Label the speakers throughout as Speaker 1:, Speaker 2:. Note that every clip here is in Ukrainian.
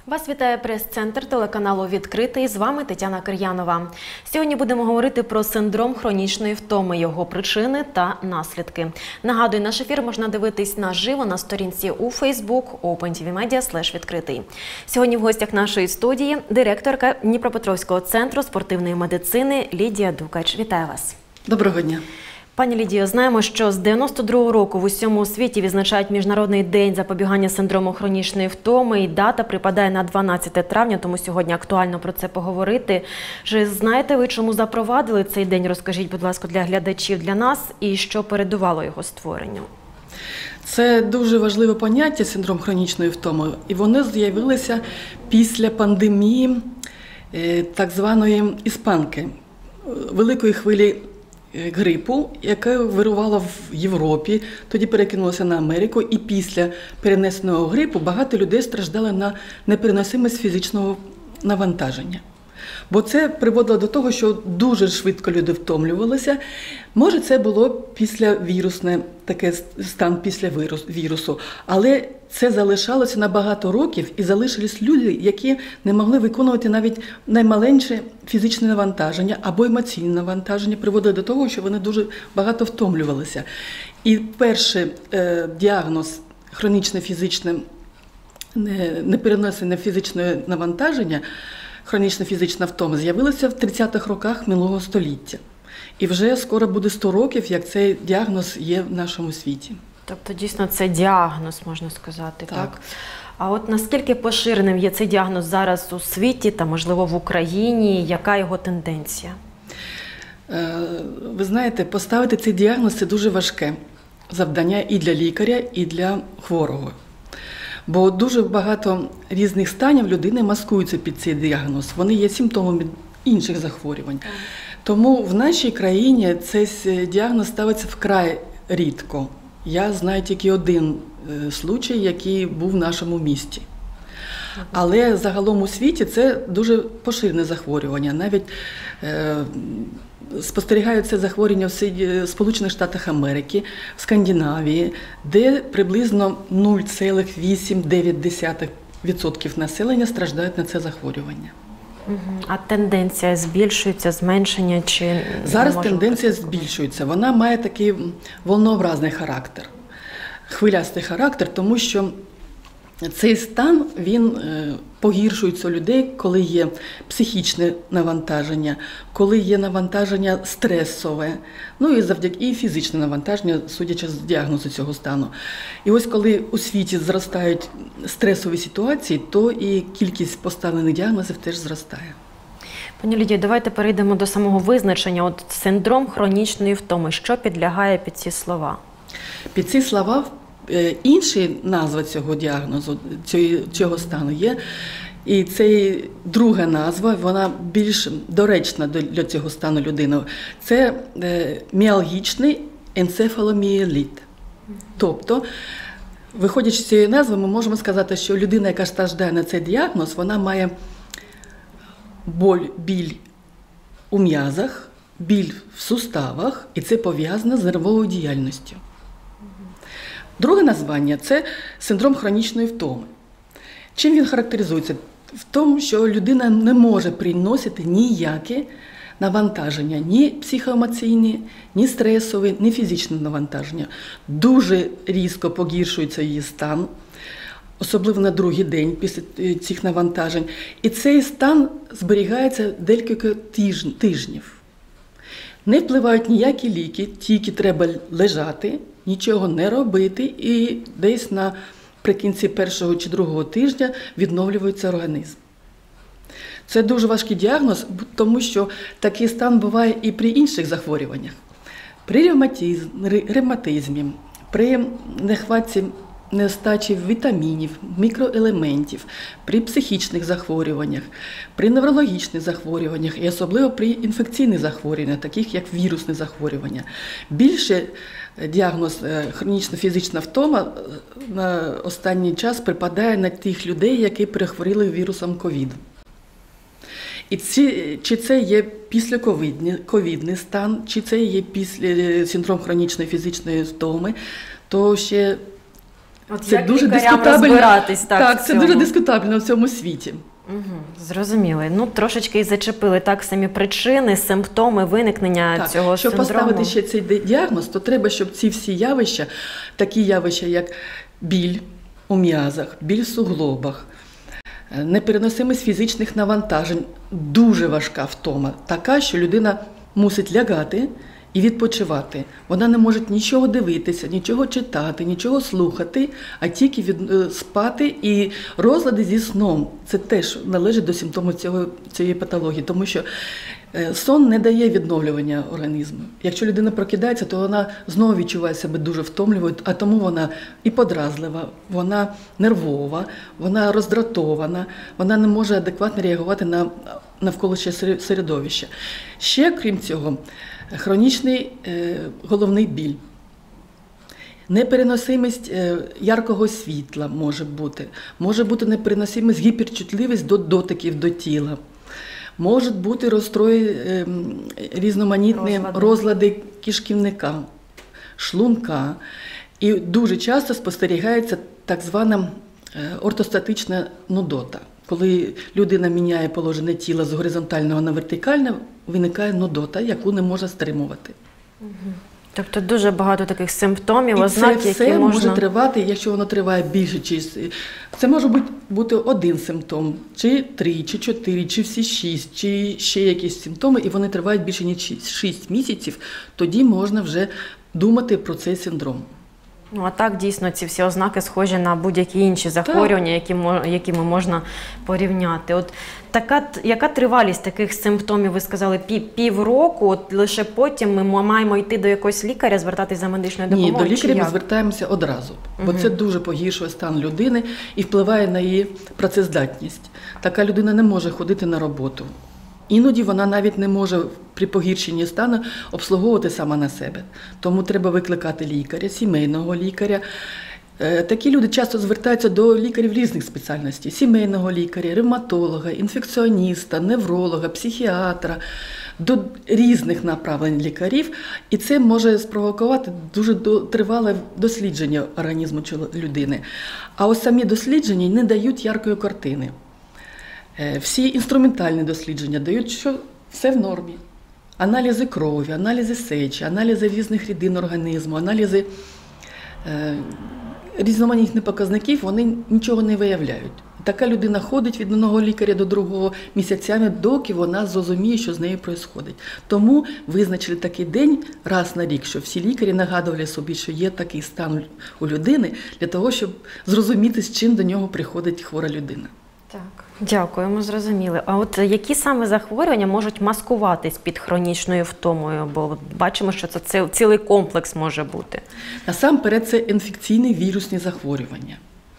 Speaker 1: Вас вітає прес-центр телеканалу «Відкритий». З вами Тетяна Кир'янова. Сьогодні будемо говорити про синдром хронічної втоми, його причини та наслідки. Нагадую, наш ефір можна дивитись наживо на сторінці у Facebook opentvmedia/відкритий. Сьогодні в гостях нашої студії директорка Дніпропетровського центру спортивної медицини Лідія Дукач. Вітаю вас.
Speaker 2: Доброго дня.
Speaker 1: Пані Лідіо, знаємо, що з 92-го року в усьому світі відзначають Міжнародний день запобігання синдрому хронічної втоми, і дата припадає на 12 травня, тому сьогодні актуально про це поговорити. Чи знаєте ви, чому запровадили цей день? Розкажіть, будь ласка, для глядачів, для нас, і що передувало його створенню?
Speaker 2: Це дуже важливе поняття – синдром хронічної втоми, і воно з'явилося після пандемії так званої іспанки, великої хвилі грипу, яка вирувала в Європі, тоді перекинулася на Америку, і після перенесеного грипу багато людей страждали на непереносимість фізичного навантаження. Бо це приводило до того, що дуже швидко люди втомлювалися. Може, це було післявірусне, такий стан після вірусу, але це залишалося на багато років, і залишились люди, які не могли виконувати навіть найменше фізичне навантаження або емоційне навантаження, приводило до того, що вони дуже багато втомлювалися. І перший діагноз хронічне фізичне, неперенесене фізичне навантаження, хронічна фізична втома, з'явилася в 30-х роках минулого століття. І вже скоро буде 100 років, як цей діагноз є в нашому світі.
Speaker 1: Тобто, дійсно, це діагноз, можна сказати, так? А от наскільки поширеним є цей діагноз зараз у світі та, можливо, в Україні? Яка його тенденція?
Speaker 2: Ви знаєте, поставити цей діагноз – це дуже важке завдання і для лікаря, і для хворого. Бо дуже багато різних станів людини маскуються під цей діагноз. Вони є симптомами інших захворювань. Тому в нашій країні цей діагноз ставиться вкрай рідко. Я знаю тільки один случай, який був в нашому місті. Але загалом у світі це дуже поширене захворювання. Навіть спостерігаються захворювання в Сполучених Штатах Америки, в Скандинавії, де приблизно 0,8-9% населення страждають на це захворювання.
Speaker 1: А тенденція збільшується, зменшення чи…
Speaker 2: Зараз тенденція збільшується. Вона має такий волнообразний характер, хвилястий характер, тому що цей стан, він погіршується у людей, коли є психічне навантаження, коли є навантаження стресове, ну і завдяки фізичне навантаження, судячи з діагнозу цього стану. І ось коли у світі зростають стресові ситуації, то і кількість поставлених діагнозів теж зростає.
Speaker 1: Пані Лідія, давайте перейдемо до самого визначення. От синдром хронічної втоми. Що підлягає під ці слова?
Speaker 2: Під ці слова інша назва цього діагнозу, цього стану є. І це друга назва, вона більш доречна для цього стану людини. Це міалгічний енцефаломієліт. Тобто, виходячи з цієї назви, ми можемо сказати, що людина, яка страждає на цей діагноз, вона має біль у м'язах, біль в суставах, і це пов'язано з нервовою діяльністю. Друге названня – це синдром хронічної втоми. Чим він характеризується? В тому, що людина не може приносити ніяке навантаження, ні психоемоційні, ні стресові, ні фізичне навантаження. Дуже різко погіршується її стан, особливо на другий день після цих навантажень. І цей стан зберігається декілька тижнів. Не впливають ніякі ліки, тільки треба лежати, нічого не робити, і десь наприкінці першого чи другого тижня відновлюється організм. Це дуже важкий діагноз, тому що такий стан буває і при інших захворюваннях. При ревматизмі, при нестачі вітамінів, мікроелементів, при психічних захворюваннях, при неврологічних захворюваннях і особливо при інфекційних захворюваннях, таких як вірусні захворювання. Більше діагноз хронічна фізична втома на останній час припадає на тих людей, які перехворіли вірусом ковід. І чи це є післяковідний стан, чи це є синдром хронічної фізичної втоми, то ще
Speaker 1: От як лікарям розбиратись
Speaker 2: Так,
Speaker 1: в
Speaker 2: це
Speaker 1: цьому?
Speaker 2: дуже дискутабельно в цьому світі.
Speaker 1: Зрозуміли. Ну, трошечки і зачепили так самі причини, симптоми виникнення цього
Speaker 2: щоб
Speaker 1: синдрому.
Speaker 2: поставити ще цей діагноз, то треба, щоб ці всі явища, такі явища, як біль у м'язах, біль в суглобах, непереносимість фізичних навантажень, дуже важка втома, така, що людина мусить лягати і відпочивати. Вона не може нічого дивитися, нічого читати, нічого слухати, а тільки спати. І розлади зі сном – це теж належить до симптомів цієї патології, тому що сон не дає відновлювання організму. Якщо людина прокидається, то вона знову відчуває себе дуже втомлювою, а тому вона і подразлива, вона нервова, вона роздратована, вона не може адекватно реагувати на навколишнє середовище. Ще, крім цього, хронічний головний біль, непереносимість яркого світла може бути непереносимість, гіперчутливість до дотиків до тіла, можуть бути розстрої, різноманітні розлади кишківника, шлунка. І дуже часто спостерігається так звана ортостатична нудота. Коли людина міняє положення тіла з горизонтального на вертикальне, виникає нудота, яку не може стримувати.
Speaker 1: Тобто дуже багато таких симптомів,
Speaker 2: і
Speaker 1: ознак,
Speaker 2: це все
Speaker 1: які
Speaker 2: може тривати, якщо воно триває більше, це може бути один симптом, чи 3, чи 4, чи всі 6, чи ще якісь симптоми, і вони тривають більше ніж 6 місяців, тоді можна вже думати про цей синдром.
Speaker 1: Ну, а так, дійсно, ці всі ознаки схожі на будь-які інші захворювання, якими можна порівняти. От яка тривалість таких симптомів, ви сказали, півроку, от лише потім ми маємо йти до якогось лікаря, звертатись за медичною допомогою?
Speaker 2: Ні, до лікаря ми звертаємося одразу, бо це дуже погіршує стан людини і впливає на її працездатність. Така людина не може ходити на роботу. Іноді вона навіть не може при погіршенні стану обслуговувати сама на себе. Тому треба викликати лікаря, сімейного лікаря. Такі люди часто звертаються до лікарів різних спеціальностей. Сімейного лікаря, ревматолога, інфекціоніста, невролога, психіатра, до різних направлень лікарів. І це може спровокувати дуже тривале дослідження організму людини. А ось самі дослідження не дають яркої картини. Всі інструментальні дослідження дають, що все в нормі. Аналізи крові, аналізи сечі, аналізи різних рідин організму, аналізи різноманітних показників, вони нічого не виявляють. Така людина ходить від одного лікаря до другого місяцями, доки вона зрозуміє, що з нею відбувається. Тому визначили такий день раз на рік, щоб всі лікарі нагадували собі, що є такий стан у людини, для того, щоб зрозуміти, з чим до нього приходить хвора людина.
Speaker 1: Так, дякуємо, зрозуміли. А от які саме захворювання можуть маскуватись під хронічною втомою? Бо бачимо, що це цілий комплекс може бути.
Speaker 2: Насамперед, це інфекційні вірусні захворювання.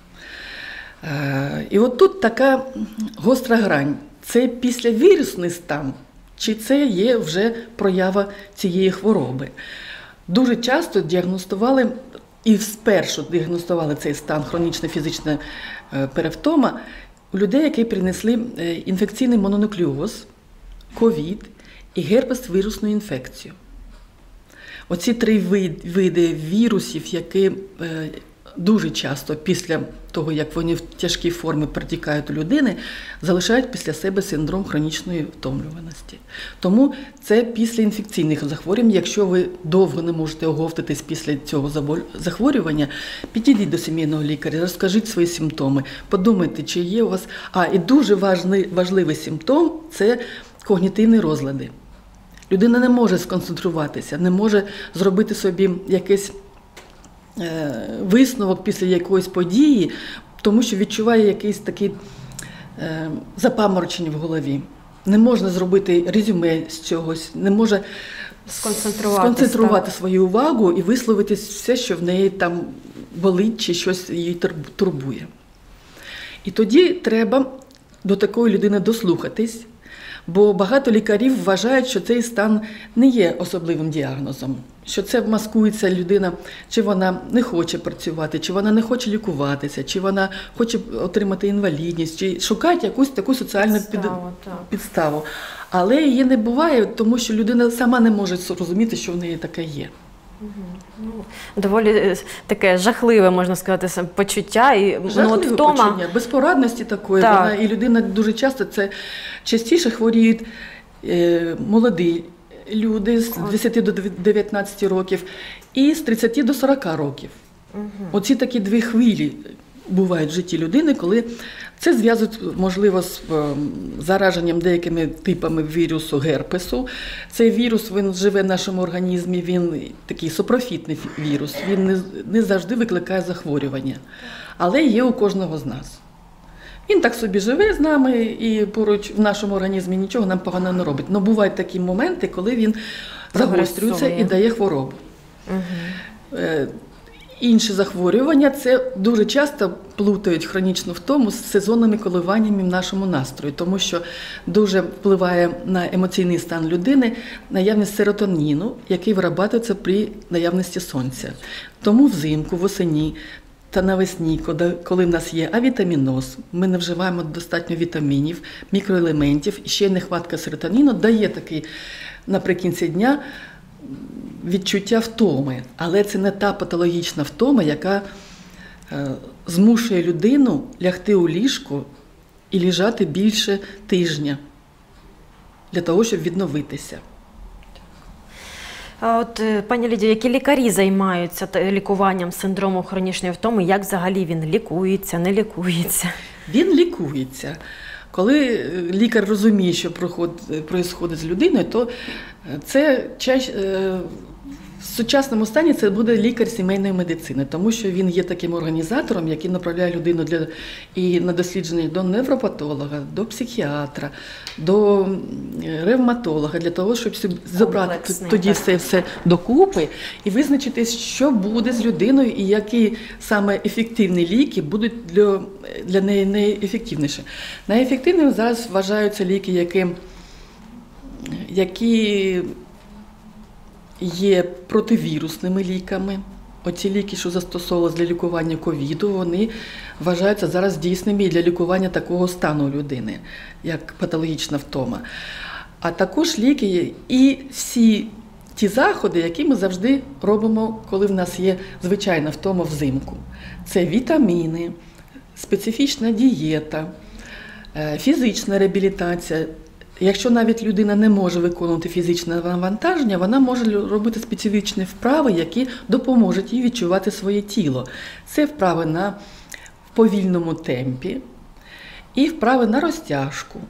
Speaker 2: І от тут така гостра грань. Це післявірусний стан, чи це є вже проява цієї хвороби? Дуже часто діагностували, і спершу діагностували цей стан хронічна фізична перевтома у людей, які принесли інфекційний мононуклеоз, ковід і герпес-вірусну інфекцію. Оці 3 види вірусів, які дуже часто після того, як вони в тяжкій формі протікають у людини, залишають після себе синдром хронічної втомлюваності. Тому це після інфекційних захворювань. Якщо ви довго не можете оговтатись після цього захворювання, підійдіть до сімейного лікаря, розкажіть свої симптоми, подумайте, чи є у вас... І дуже важливий симптом – це когнітивні розлади. Людина не може сконцентруватися, не може зробити собі якийсь висновок після якоїсь події, тому що відчуває якесь таке запаморочення в голові. Не можна зробити резюме з чогось, не може сконцентрувати свою увагу і висловити все, що в неї там болить чи щось її турбує. І тоді треба до такої людини дослухатись, бо багато лікарів вважають, що цей стан не є особливим діагнозом, що це маскується людина, чи вона не хоче працювати, чи вона не хоче лікуватися, чи вона хоче отримати інвалідність, чи шукають якусь таку соціальну підставу. Але її не буває, тому що людина сама не може зрозуміти, що в неї таке є.
Speaker 1: Ну, доволі таке жахливе, можна сказати, почуття. І,
Speaker 2: Жахливе
Speaker 1: втома.
Speaker 2: почуття, безпорадності такої.
Speaker 1: Так.
Speaker 2: Вона, і людина дуже часто, це частіше хворіють молоді люди з 10 до 19 років і з 30 до 40 років. Оці такі дві хвилі бувають в житті людини, коли це зв'язують, можливо, з зараженням деякими типами вірусу герпесу. Цей вірус, він живе в нашому організмі, він такий сапрофітний вірус, він не завжди викликає захворювання, але є у кожного з нас. Він так собі живе з нами і поруч в нашому організмі нічого нам поганого не робить. Але бувають такі моменти, коли він загострюється і дає хворобу. Інші захворювання – це дуже часто плутають хронічну втому з сезонними коливаннями в нашому настрої, тому що дуже впливає на емоційний стан людини наявність серотоніну, який виробляється при наявності сонця. Тому взимку, восені та навесні, коли в нас є авітаміноз, ми не вживаємо достатньо вітамінів, мікроелементів, і ще нехватка серотоніну дає такий наприкінці дня відчуття втоми, але це не та патологічна втома, яка змушує людину лягти у ліжко і лежати більше тижня для того, щоб відновитися.
Speaker 1: А от, пані Лідію, які лікарі займаються лікуванням синдрому хронічної втоми? Як взагалі він лікується, не лікується?
Speaker 2: Він лікується. Коли лікар розуміє, що відбувається з людиною, то це в сучасному стані це буде лікар сімейної медицини, тому що він є таким організатором, який направляє людину і на дослідження до невропатолога, до психіатра, до ревматолога, для того, щоб забрати тоді все докупи і визначити, що буде з людиною і які саме ефективні ліки будуть для неї найефективніші. Найефективними зараз вважаються ліки, які є противірусними ліками. Оці ліки, що застосовувалися для лікування ковіду, вони вважаються зараз дійсними і для лікування такого стану людини, як патологічна втома. А також ліки і всі ті заходи, які ми завжди робимо, коли в нас є звичайна втома взимку. Це вітаміни, специфічна дієта, фізична реабілітація. Якщо навіть людина не може виконувати фізичне навантаження, вона може робити специфічні вправи, які допоможуть їй відчувати своє тіло. Це вправи в повільному темпі і вправи на розтяжку,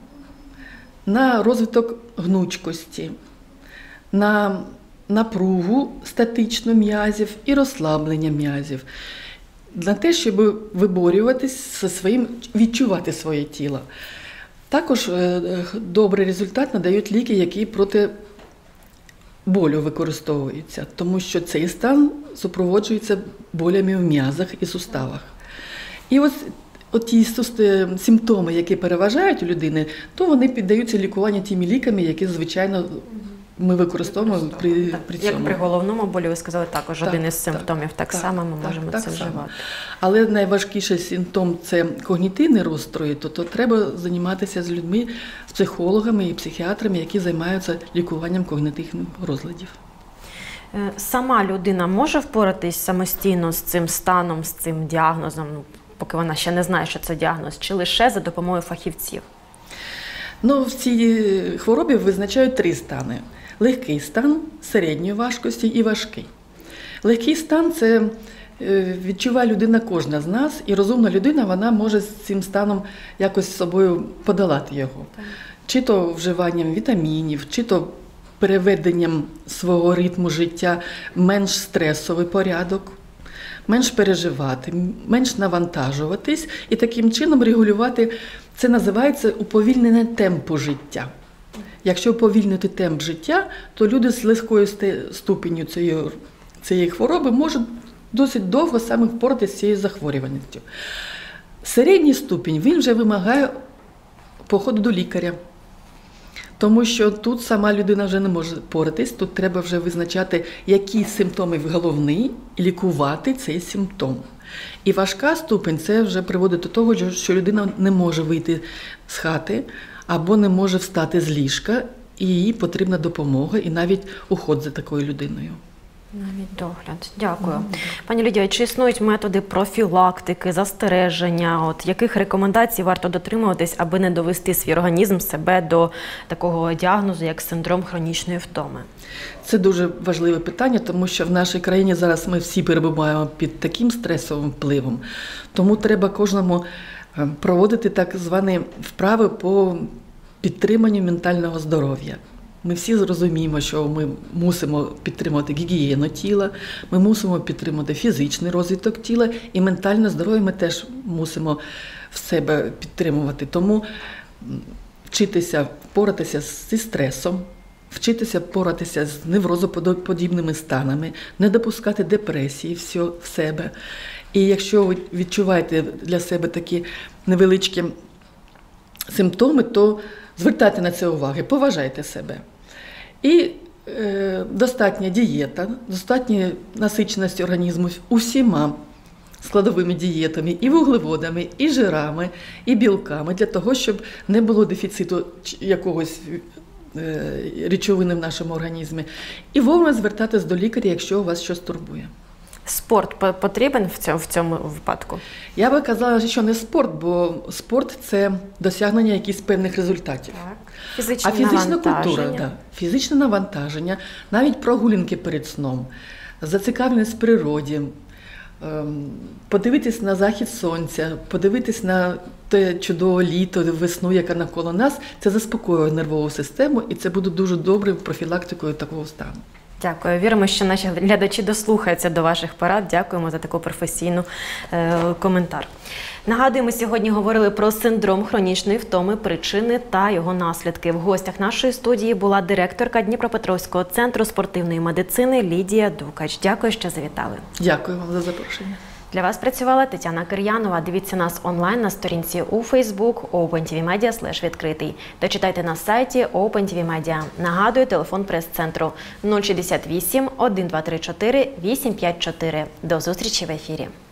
Speaker 2: на розвиток гнучкості, на напругу статичну м'язів і розслаблення м'язів. Для те, щоб виборюватись зі своїм, відчувати своє тіло. Також добрий результат надають ліки, які проти болю використовуються, тому що цей стан супроводжується болями в м'язах і суставах. І ось ті симптоми, які переважають у людини, то вони піддаються лікуванню тими ліками, які, звичайно, ми використовуємо при цьому.
Speaker 1: Як при головному болі, ви сказали, також один із симптомів. Так само ми можемо це вживати.
Speaker 2: Але найважкіший симптом – це когнітивні розстрої, то треба займатися з людьми, з психологами і психіатрами, які займаються лікуванням когнітивних розладів.
Speaker 1: Сама людина може впоратись самостійно з цим станом, з цим діагнозом, поки вона ще не знає, що це діагноз, чи лише за допомогою фахівців?
Speaker 2: В цій хворобі визначають 3 стани. Легкий стан, середньої важкості і важкий. Легкий стан – це відчуває людина, кожна з нас, і розумна людина, вона може з цим станом якось з собою подолати його. Чи то вживанням вітамінів, чи то переведенням свого ритму життя в менш стресовий порядок, менш переживати, менш навантажуватись і таким чином регулювати, це називається уповільнення темпу життя. Якщо уповільнити темп життя, то люди з легкою ступенью цієї хвороби можуть досить довго саме впоратися з цією захворюваністю. Середній ступінь, він вже вимагає походу до лікаря. Тому що тут сама людина вже не може впоратись, тут треба вже визначати, які симптоми головні, і лікувати цей симптом. І важка ступінь – це вже приводить до того, що людина не може вийти з хати або не може встати з ліжка, і їй потрібна допомога і навіть уход за такою людиною.
Speaker 1: Навіть догляд. Дякую. Пані Лідія, чи існують методи профілактики, застереження? От яких рекомендацій варто дотримуватись, аби не довести свій організм, себе до такого діагнозу, як синдром хронічної втоми?
Speaker 2: Це дуже важливе питання, тому що в нашій країні зараз ми всі перебуваємо під таким стресовим впливом. Тому треба кожному проводити так звані вправи по підтриманню ментального здоров'я. Ми всі зрозуміємо, що ми мусимо підтримувати гігієну тіла, ми мусимо підтримувати фізичний розвиток тіла, і ментальне здоров'я ми теж мусимо в себе підтримувати. Тому вчитися впоратися зі стресом, вчитися впоратися з неврозоподібними станами, не допускати депресії в себе. І якщо ви відчуваєте для себе такі невеличкі симптоми, то звертайте на це увагу, поважайте себе. І достатня дієта, достатня насиченість організму усіма складовими дієтами, і вуглеводами, і жирами, і білками, для того, щоб не було дефіциту якогось речовини в нашому організмі. І вовремя звертатись до лікаря, якщо у вас щось турбує.
Speaker 1: Спорт потрібен в цьому випадку?
Speaker 2: Я би казала, що не спорт, бо спорт – це досягнення якихось певних результатів.
Speaker 1: Так.
Speaker 2: А фізична культура, да, фізичне навантаження, навіть прогулянки перед сном, зацікавленість в природі, подивитись на захід сонця, подивитись на те чудове літо, весну, яка навколо нас, це заспокоює нервову систему, і це буде дуже добрим профілактикою такого стану.
Speaker 1: Дякую. Віримо, що наші глядачі дослухаються до ваших порад. Дякуємо за таку професійну коментар. Нагадуємо, сьогодні говорили про синдром хронічної втоми, причини та його наслідки. В гостях нашої студії була директорка Дніпропетровського центру спортивної медицини Лідія Дукач. Дякую, що завітали.
Speaker 2: Дякую вам за запрошення.
Speaker 1: Для вас працювала Тетяна Кир'янова. Дивіться нас онлайн на сторінці у Facebook OpenTVMedia/відкритий. Та читайте на сайті OpenTVMedia. Нагадую, телефон прес-центру 068 1234 854. До зустрічі в ефірі.